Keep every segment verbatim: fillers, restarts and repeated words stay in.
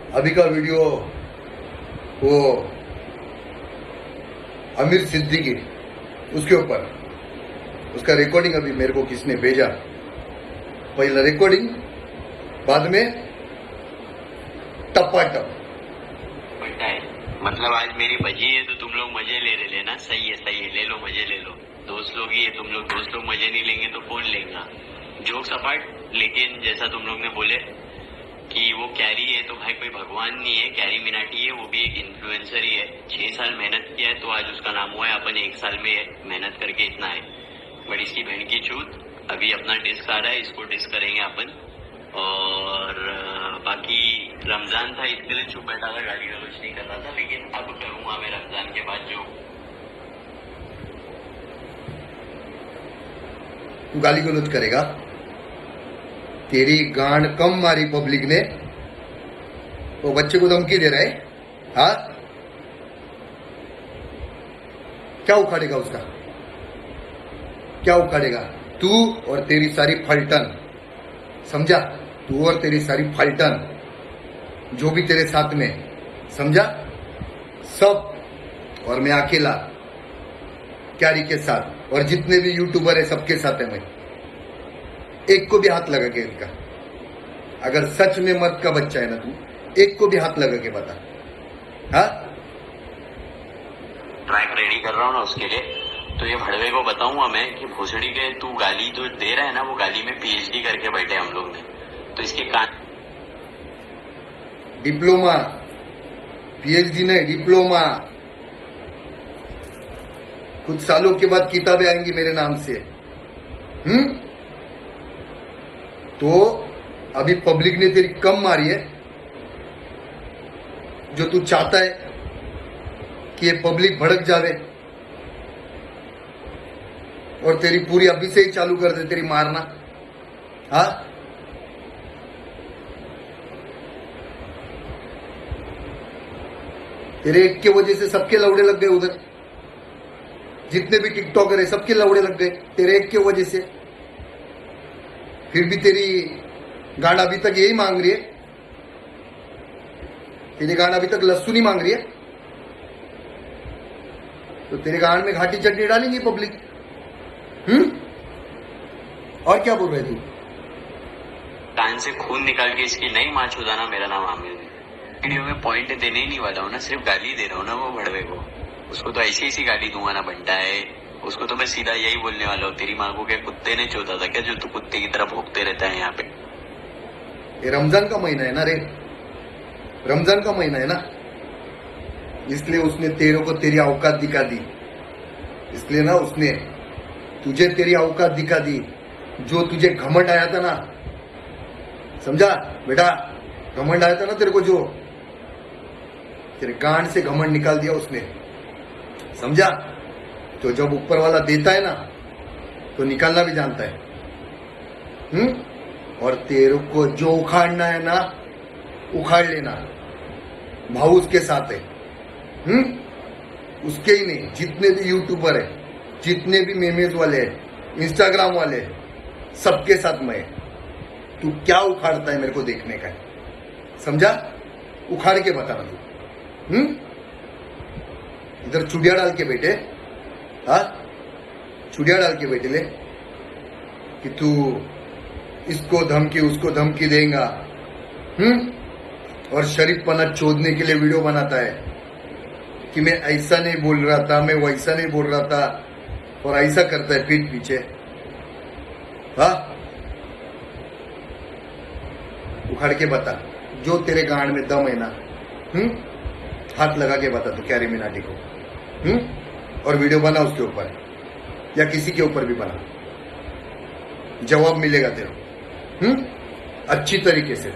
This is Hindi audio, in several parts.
अभी का वीडियो वो आमिर सिद्दीकी उसके ऊपर उसका रिकॉर्डिंग अभी मेरे को किसने भेजा। पहला रिकॉर्डिंग, बाद में टपाटप। मतलब आज मेरी बजी है तो तुम लोग मजे ले रहे लेना। सही है सही है, ले लो मजे ले लो। दोस्त लोग ही है तुम लोग, दोस्त लोग मजे नहीं लेंगे तो कौन लेगा। जोक्स अपार्ट, लेकिन जैसा तुम लोग ने बोले कि वो कैरी है तो भाई कोई भगवान नहीं है। कैरी मिनाटी है, वो भी एक इन्फ्लुएंसर ही है। छह साल मेहनत किया है तो आज उसका नाम हुआ है। अपन एक साल में मेहनत करके इतना है। बड़ी इसकी बहन की चूत। अभी अपना डिस्क आ रहा है, इसको डिस्क करेंगे अपन। और बाकी रमजान था इसके लिए चुप बैठा था, गाली गलौज नहीं कर रहा था। लेकिन अब करूंगा मैं रमजान के बाद जो। तू गाली गलौज करेगा? तेरी गांड कम मारी पब्लिक ने, वो बच्चे को धमकी दे रहा है। हाँ, क्या उखाड़ेगा उसका? क्या उखाड़ेगा? तू और तेरी सारी फलटन, समझा? तू और तेरी सारी फलटन, जो भी तेरे साथ में, समझा? सब। और मैं अकेला क्यारी के साथ, और जितने भी यूट्यूबर है सबके साथ है मैं। एक को भी हाथ लगा के इनका, अगर सच में मर्द का बच्चा है ना तू, एक को भी हाथ लगा के बता। हाँ, ट्रैक रेडी कर रहा हूँ ना उसके लिए। तो ये भड़वे को बताऊंगा मैं कि भोसड़ी के तू गाली जो दे रहा है ना, वो गाली में पीएचडी करके बैठे हम लोग ने। तो इसके कान डिप्लोमा, पीएचडी नहीं, डिप्लोमा। कुछ सालों के बाद किताबें आएंगी मेरे नाम से। हम्म तो अभी पब्लिक ने तेरी कम मारी है। जो तू चाहता है कि ये पब्लिक भड़क जावे और तेरी पूरी अभी से ही चालू कर दे तेरी मारना। हाँ, तेरे एक के वजह से सबके लौड़े लग गए उधर। जितने भी टिकटॉकर है सबके लौड़े लग गए तेरे एक के वजह से। फिर भी तेरी गांड अभी तक यही मांग रही है। तेरी गांड अभी तक लस्सू नहीं मांग रही है, तो तेरे गांड में घाटी चटनी डालेंगी पब्लिक। हम्म और क्या बोल रहे तू? कान से खून निकाल के इसकी नई माँ चुदाना मेरा नाम आमिर है। वीडियो में पॉइंट देने ही नहीं वाला हूँ ना, सिर्फ गाली दे रहा हूँ ना वो भड़वे को। उसको तो ऐसी ऐसी गाली दूंगा ना बनता है। उसको तो मैं सीधा यही बोलने वाला हूँ, तेरी माँ को क्या कुत्ते ने चोदा था क्या, जो तू कुत्ते की तरह भोंकते रहता है यहाँ पे। ये रमजान का महीना है ना रे, रमजान का महीना है ना, इसलिए उसने तेरे को तेरी औकात दिखा दी। इसलिए ना उसने तुझे तेरी औकात दिखा दी। जो तुझे घमंड आया था ना, समझा बेटा? घमंड आया था ना तेरे को, जो तेरे गांड से घमंड निकाल दिया उसने, समझा? तो जब ऊपर वाला देता है ना तो निकालना भी जानता है। हम्म और तेरे को जो उखाड़ना है ना, उखाड़ लेना। भाव उसके साथ है। हम्म उसके ही नहीं, जितने भी यूट्यूबर है, जितने भी मेमेज वाले हैं, इंस्टाग्राम वाले हैं, सबके साथ मैं। तू क्या उखाड़ता है मेरे को देखने का है, समझा? उखाड़ के बताना तू। हम्म इधर चुड़िया डाल के बैठे। हाँ, चुड़िया डाल के बैठे ले कि तू इसको धमकी उसको धमकी देगा। हम्म और शरीफपना चोदने के लिए वीडियो बनाता है कि मैं ऐसा नहीं बोल रहा था, मैं वैसा नहीं बोल रहा था, और ऐसा करता है पीठ पीछे। हाँ, उखाड़ के बता जो तेरे गांड में दम है ना। हम्म हाथ लगा के बता तू कैरी मिनाटी को। हम्म और वीडियो बना उसके ऊपर, या किसी के ऊपर भी बना, जवाब मिलेगा तेरे को। हम्म अच्छी तरीके से।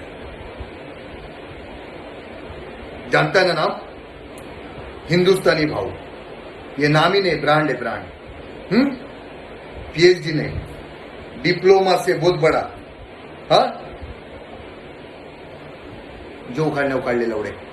जानता है ना नाम? हिंदुस्तानी भाव। ये नाम ही नहीं, ब्रांड है, ब्रांड। हम्म पीएचडी नहीं, डिप्लोमा से बहुत बड़ा। हाँ, जो उखाड़ने उखाड़ ले लौड़े।